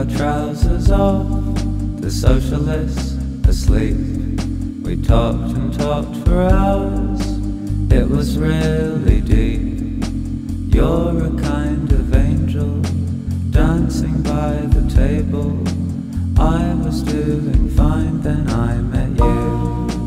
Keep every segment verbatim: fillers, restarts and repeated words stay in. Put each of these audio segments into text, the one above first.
our trousers off, the socialists asleep. We talked and talked for hours, it was really deep. You're a kind of angel, dancing by the table. I was doing fine, then I met you.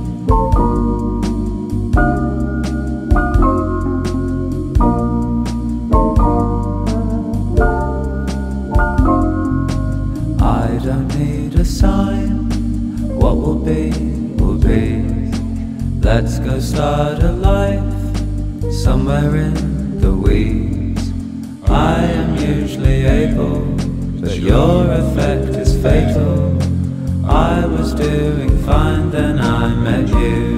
I don't need a sign, what will be, will be. Let's go start a life, somewhere in the weeds. I am usually able, but your effect is fatal. I was doing fine, then I met you.